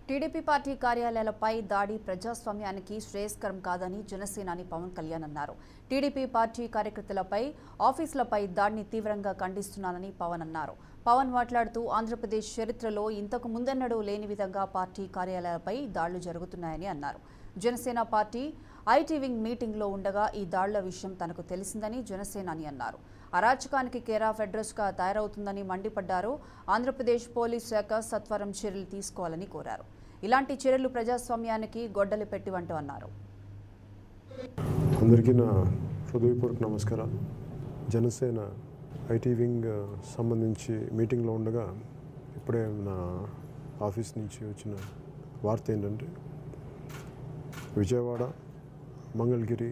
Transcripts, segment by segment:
TDP party కార్యాలయాలపై దాడి ప్రజాస్వామ్యానికి శ్రేయస్కరం కాదని జనసేనాని పవన్ కళ్యాణ్ అన్నారు. టీడీపీ పార్టీ కార్యకర్తలపై ఆఫీసులపై దాడిని తీవ్రంగా ఖండిస్తున్నానని పవన్ అన్నారు. పవన్ మాట్లాడుతూ ఆంధ్రప్రదేశ్ చరిత్రలో ఇంతకు ముందెన్నడూ లేని విధంగా పార్టీ కార్యాలయాలపై దాడులు జరుగుతున్నాయని అన్నారు. జనసేన పార్టీ ఐటీ వింగ్ మీటింగ్లో ఉండగా ఈ దాడుల విషయం తనకు తెలిసిందని జనసేనాని అన్నారు. అరాచకానికి కేర్ ఆఫ్ అడ్రస్గా తయారవుతుందని మండిపడ్డారు. ఆంధ్రప్రదేశ్ పోలీస్ శాఖ సత్వరం చర్యలు తీసుకోవాలని కోరారు. ఇలాంటి చర్యలు ప్రజాస్వామ్యానికి గొడ్డలి పెట్టివంటూ అన్నారు. అందరికీ నా హృదయపూర్వక నమస్కారాలు. జనసేన ఐటీ వింగ్ సంబంధించి మీటింగ్లో ఉండగా ఇప్పుడే నా ఆఫీస్ నుంచి వచ్చిన వార్త ఏంటంటే విజయవాడ, మంగళగిరి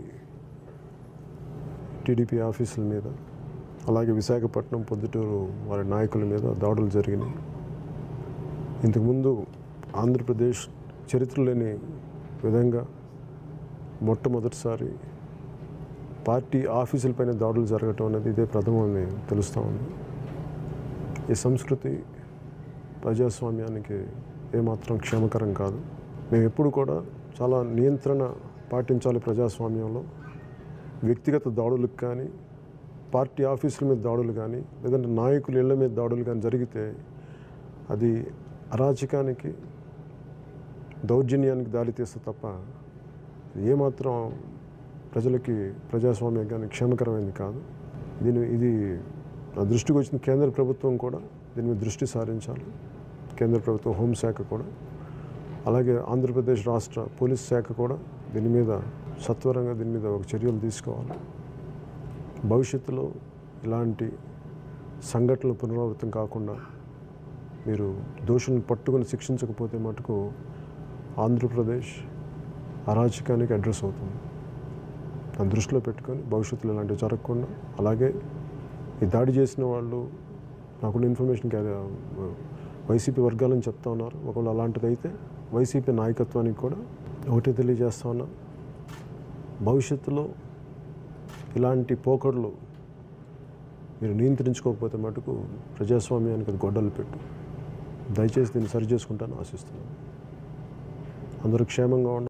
టీడీపీ ఆఫీసుల మీద, అలాగే విశాఖపట్నం, పొద్దుటూరు వారి నాయకుల మీద దాడులు జరిగినాయి. ఇంతకుముందు ఆంధ్రప్రదేశ్ చరిత్ర లేని విధంగా మొట్టమొదటిసారి పార్టీ ఆఫీసులపైన దాడులు జరగటం అనేది ఇదే ప్రథమని తెలుస్తూ ఉంది. ఈ సంస్కృతి ప్రజాస్వామ్యానికి ఏమాత్రం క్షేమకరం కాదు. మేము ఎప్పుడు కూడా చాలా నియంత్రణ పాటించాలి. ప్రజాస్వామ్యంలో వ్యక్తిగత దాడులకు కానీ, పార్టీ ఆఫీసుల మీద దాడులు కానీ, లేదంటే నాయకుల ఇళ్ల మీద దాడులు కానీ జరిగితే అది అరాచకానికి, దౌర్జన్యానికి దారితీస్తే తప్ప ఏమాత్రం ప్రజలకి, ప్రజాస్వామ్యానికి క్షేమకరమైనది కాదు. ఇది నా దృష్టికి వచ్చిన కేంద్ర ప్రభుత్వం కూడా దీని మీద దృష్టి సారించాలి. కేంద్ర ప్రభుత్వం హోంశాఖ కూడా, అలాగే ఆంధ్రప్రదేశ్ రాష్ట్ర పోలీస్ శాఖ కూడా దీని మీద సత్వరంగా ఒక చర్యలు తీసుకోవాలి. భవిష్యత్తులో ఇలాంటి సంఘటనలు పునరావృతం కాకుండా మీరు దోషులను పట్టుకుని శిక్షించకపోతే మటుకు ఆంధ్రప్రదేశ్ అరాచకానికి అడ్రస్ అవుతుంది. దాన్ని దృష్టిలో పెట్టుకొని భవిష్యత్తులో ఇలాంటివి జరగకుండా, అలాగే ఈ దాడి చేసిన వాళ్ళు నాకున్న ఇన్ఫర్మేషన్ వైసీపీ వర్గాలని చెప్తా ఉన్నారు. ఒకవేళ అలాంటిది అయితే వైసీపీ నాయకత్వానికి కూడా ఒకటే తెలియజేస్తా ఉన్నా, భవిష్యత్తులో ఇలాంటి పోకడలు మీరు నియంత్రించుకోకపోతే మటుకు ప్రజాస్వామ్యానికి అది గొడ్డలు పెట్టు. దయచేసి దీన్ని సరి చేసుకుంటాను ఆశిస్తున్నాను. అందరూ క్షేమంగా ఉండాలి.